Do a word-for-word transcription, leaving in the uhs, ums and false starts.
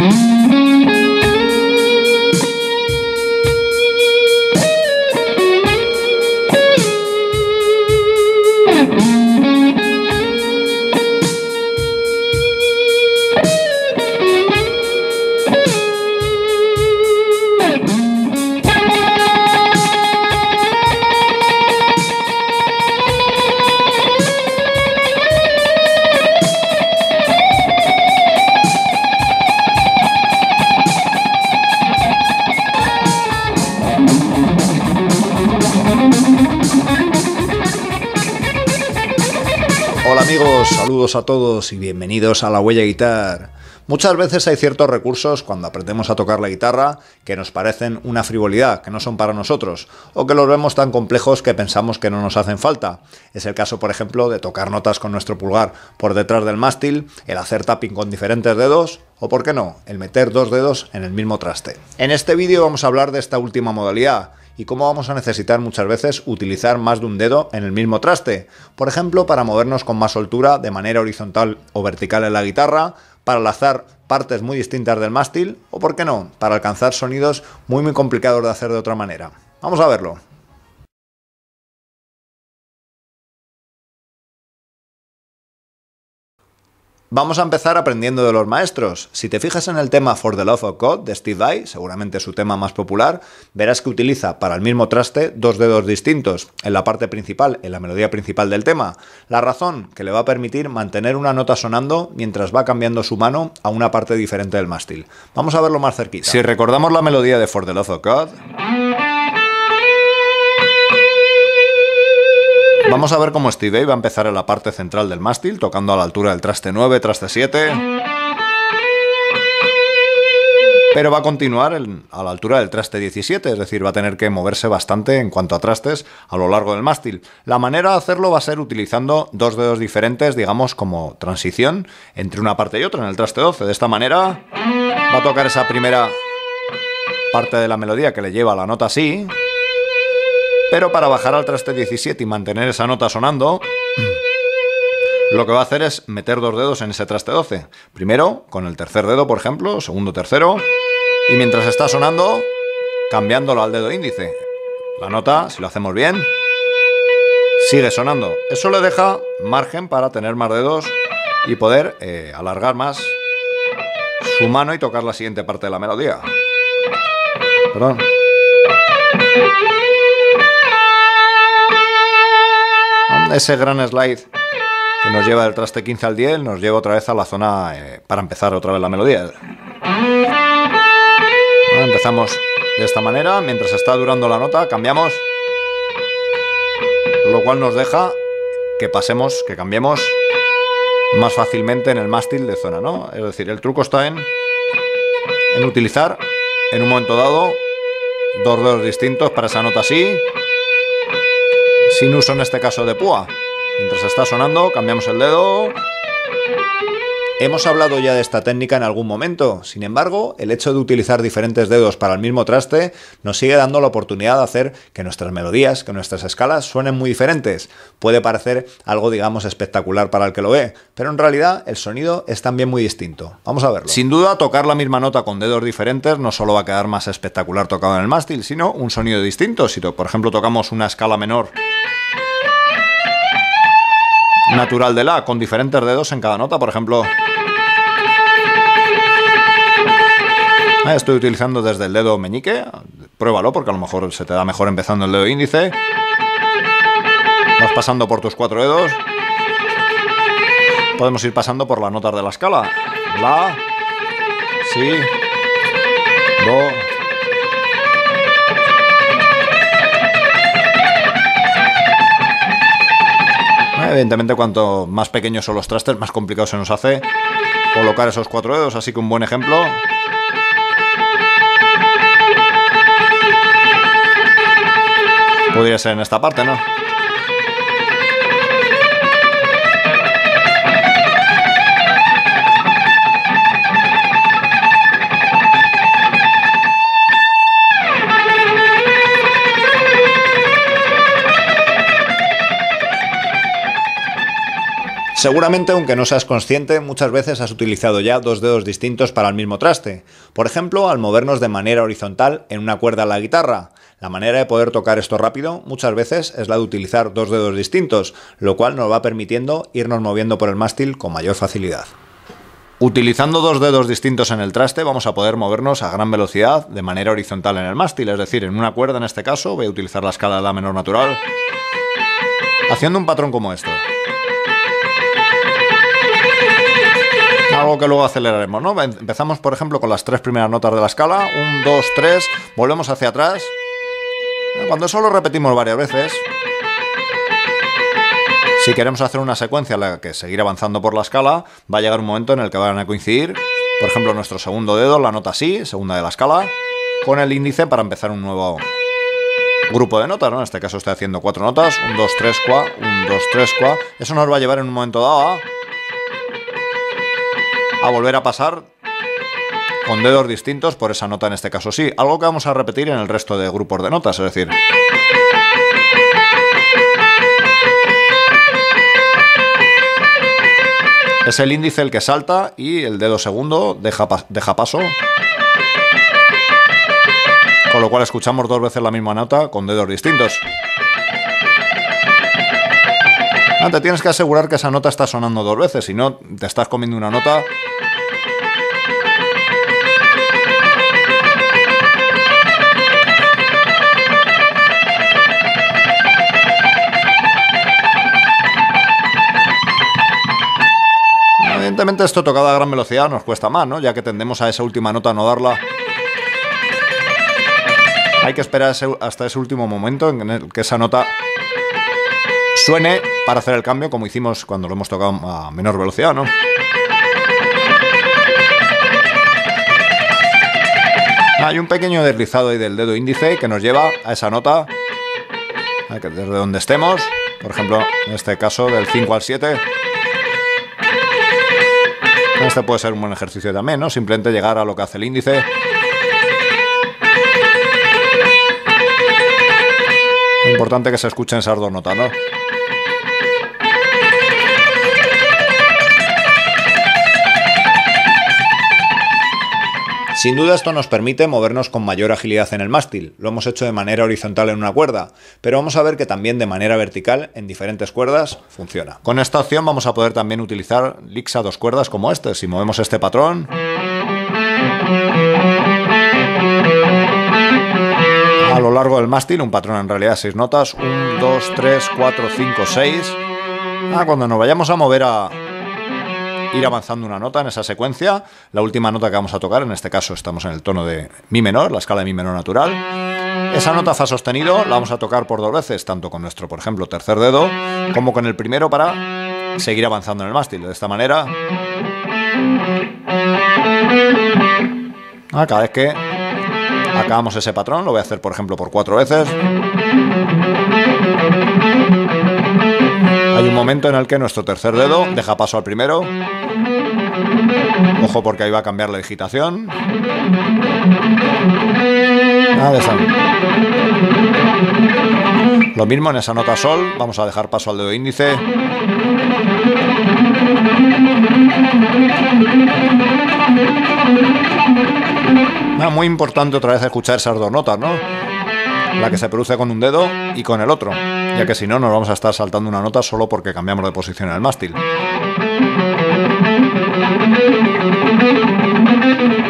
Hola amigos, saludos a todos y bienvenidos a La Huella Guitar. Muchas veces hay ciertos recursos cuando aprendemos a tocar la guitarra que nos parecen una frivolidad, que no son para nosotros, o que los vemos tan complejos que pensamos que no nos hacen falta. Es el caso, por ejemplo, de tocar notas con nuestro pulgar por detrás del mástil, el hacer tapping con diferentes dedos, o por qué no, el meter dos dedos en el mismo traste. En este vídeo vamos a hablar de esta última modalidad y cómo vamos a necesitar muchas veces utilizar más de un dedo en el mismo traste, por ejemplo para movernos con más soltura de manera horizontal o vertical en la guitarra, para lanzar partes muy distintas del mástil o, por qué no, para alcanzar sonidos muy muy complicados de hacer de otra manera. Vamos a verlo. Vamos a empezar aprendiendo de los maestros. Si te fijas en el tema For the Love of God de Steve Vai, seguramente su tema más popular, verás que utiliza para el mismo traste dos dedos distintos, en la parte principal, en la melodía principal del tema. La razón, que le va a permitir mantener una nota sonando mientras va cambiando su mano a una parte diferente del mástil. Vamos a verlo más cerquita. Si recordamos la melodía de For the Love of God, vamos a ver cómo Steve Vai va a empezar en la parte central del mástil, tocando a la altura del traste nueve, traste siete. Pero va a continuar en, a la altura del traste diecisiete, es decir, va a tener que moverse bastante en cuanto a trastes a lo largo del mástil. La manera de hacerlo va a ser utilizando dos dedos diferentes, digamos, como transición entre una parte y otra en el traste doce. De esta manera va a tocar esa primera parte de la melodía que le lleva a la nota Si. Pero para bajar al traste diecisiete y mantener esa nota sonando, lo que va a hacer es meter dos dedos en ese traste doce. Primero con el tercer dedo, por ejemplo, segundo, tercero, y mientras está sonando, cambiándolo al dedo índice. La nota, si lo hacemos bien, sigue sonando. Eso le deja margen para tener más dedos y poder eh, alargar más su mano y tocar la siguiente parte de la melodía. Perdón. Ese gran slide que nos lleva del traste quince al diez nos lleva otra vez a la zona eh, para empezar otra vez la melodía. Bueno, empezamos de esta manera, mientras está durando la nota cambiamos, lo cual nos deja que pasemos, que cambiemos más fácilmente en el mástil de zona, ¿no? Es decir, el truco está en, en utilizar en un momento dado dos dedos distintos para esa nota Si, sin uso en este caso de púa. Mientras está sonando, cambiamos el dedo. Hemos hablado ya de esta técnica en algún momento, sin embargo, el hecho de utilizar diferentes dedos para el mismo traste nos sigue dando la oportunidad de hacer que nuestras melodías, que nuestras escalas suenen muy diferentes. Puede parecer algo, digamos, espectacular para el que lo ve, pero en realidad el sonido es también muy distinto. Vamos a verlo. Sin duda, tocar la misma nota con dedos diferentes no solo va a quedar más espectacular tocado en el mástil, sino un sonido distinto. Si, por ejemplo, tocamos una escala menor natural de La con diferentes dedos en cada nota, por ejemplo, estoy utilizando desde el dedo meñique, pruébalo porque a lo mejor se te da mejor empezando el dedo índice, vas pasando por tus cuatro dedos, podemos ir pasando por las notas de la escala, La, Si, Do. Evidentemente, cuanto más pequeños son los trastes, más complicado se nos hace colocar esos cuatro dedos, así que un buen ejemplo podría ser en esta parte, ¿no? Seguramente, aunque no seas consciente, muchas veces has utilizado ya dos dedos distintos para el mismo traste. Por ejemplo, al movernos de manera horizontal en una cuerda en la guitarra. La manera de poder tocar esto rápido muchas veces es la de utilizar dos dedos distintos, lo cual nos va permitiendo irnos moviendo por el mástil con mayor facilidad. Utilizando dos dedos distintos en el traste vamos a poder movernos a gran velocidad de manera horizontal en el mástil, es decir, en una cuerda en este caso voy a utilizar la escala de la menor natural, haciendo un patrón como este. Algo que luego aceleraremos, ¿no? Empezamos, por ejemplo, con las tres primeras notas de la escala. Un, dos, tres. Volvemos hacia atrás. Cuando eso lo repetimos varias veces, si queremos hacer una secuencia en la que seguir avanzando por la escala, va a llegar un momento en el que van a coincidir, por ejemplo, nuestro segundo dedo, la nota Si, segunda de la escala, con el índice para empezar un nuevo grupo de notas, ¿no? En este caso estoy haciendo cuatro notas. Un, dos, tres, cua. Un, dos, tres, cua. Eso nos va a llevar en un momento dado a... a volver a pasar con dedos distintos por esa nota en este caso sí, algo que vamos a repetir en el resto de grupos de notas, es decir, es el índice el que salta y el dedo segundo deja, deja paso, con lo cual escuchamos dos veces la misma nota con dedos distintos. Te tienes que asegurar que esa nota está sonando dos veces, si no te estás comiendo una nota. Evidentemente esto tocado a gran velocidad nos cuesta más, ¿no? Ya que tendemos a esa última nota a no darla. Hay que esperar ese, hasta ese último momento en el que esa nota suene para hacer el cambio, como hicimos cuando lo hemos tocado a menor velocidad, ¿no? Hay un pequeño deslizado ahí del dedo índice que nos lleva a esa nota, desde donde estemos, por ejemplo, en este caso del cinco al siete. Este puede ser un buen ejercicio también, ¿no? Simplemente llegar a lo que hace el índice. Es importante que se escuchen esas dos notas, ¿no? Sin duda esto nos permite movernos con mayor agilidad en el mástil. Lo hemos hecho de manera horizontal en una cuerda, pero vamos a ver que también de manera vertical en diferentes cuerdas funciona. Con esta opción vamos a poder también utilizar licks a dos cuerdas como este. Si movemos este patrón, a lo largo del mástil, un patrón en realidad seis notas, uno, dos, tres, cuatro, cinco, seis. Ah, cuando nos vayamos a mover a ir avanzando una nota en esa secuencia, la última nota que vamos a tocar, en este caso estamos en el tono de Mi menor, la escala de Mi menor natural, esa nota Fa sostenido la vamos a tocar por dos veces, tanto con nuestro, por ejemplo, tercer dedo, como con el primero para seguir avanzando en el mástil. De esta manera, ah, cada vez que acabamos ese patrón, lo voy a hacer, por ejemplo, por cuatro veces. Hay un momento en el que nuestro tercer dedo deja paso al primero. Ojo porque ahí va a cambiar la digitación. Ah, lo mismo en esa nota sol. Vamos a dejar paso al dedo índice. Ah, muy importante otra vez escuchar esas dos notas, ¿no? La que se produce con un dedo y con el otro, ya que si no nos vamos a estar saltando una nota solo porque cambiamos de posición en el mástil.